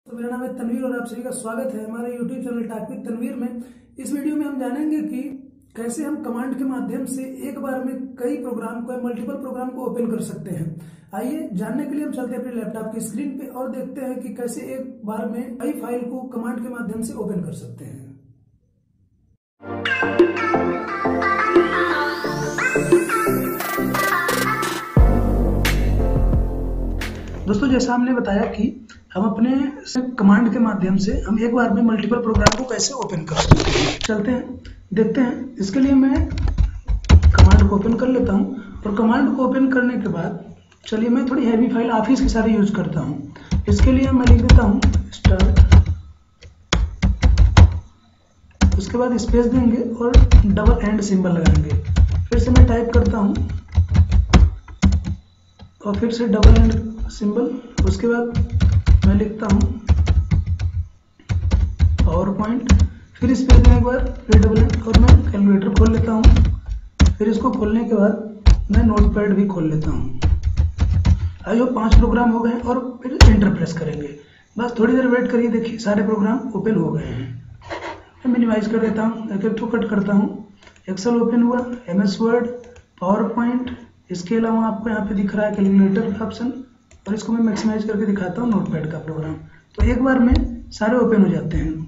तो मेरा नाम है तनवीर और आप सभी का स्वागत है हमारे YouTube channel talk with Tanveer में। इस वीडियो में हम जानेंगे कि कैसे हम कमांड के माध्यम से एक बार में कई प्रोग्राम को मल्टीपल प्रोग्राम को ओपन कर सकते हैं। आइए जानने के लिए हम चलते हैं अपने लैपटॉप की स्क्रीन पे और देखते हैं कि कैसे एक बार में कई फाइल को कमांड के माध्यम से ओपन कर सकते हैं। दोस्तों, जैसा हमने बताया कि हम अपने कमांड के माध्यम से हम एक बार में मल्टीपल प्रोग्राम को कैसे ओपन कर सकते हैं। चलते हैं, देखते हैं। इसके लिए मैं कमांड को ओपन कर लेता हूं और कमांड को ओपन करने के बाद चलिए मैं थोड़ी हैवी फाइल ऑफिस की सारी यूज करता हूं। इसके लिए मैं लिख देता हूं स्टार्ट, उसके बाद स्पेस देंगे और डबल एंड सिंबल लगाएंगे। फिर से मैं टाइप करता हूं और फिर से डबल एंड सिंबल। उसके बाद मैं लिखता हूं पावर पॉइंट, फिर स्पेस देने के बाद फिर डबल एंड और मैं कैलकुलेटर खोल लेता हूं। फिर इसको खोलने के बाद मैं नोटपैड भी खोल लेता हूं। आइए 5 प्रोग्राम हो गए और फिर एंटर प्रेस करेंगे। बस थोड़ी देर वेट करिए, देखिए सारे प्रोग्राम ओपन हो गए हैं। मैं मिनिमाइज कर देता हूं, एक एक कट करता हूं। एक्सेल ओपन हुआ, MS वर्ड, पावर पॉइंट, इसके अलावा आपको यहाँ पे दिख रहा है कैलकुलेटर का ऑप्शन, और इसको मैं मैक्सिमाइज करके दिखाता हूँ नोटपैड का प्रोग्राम। तो एक बार में सारे ओपन हो जाते हैं।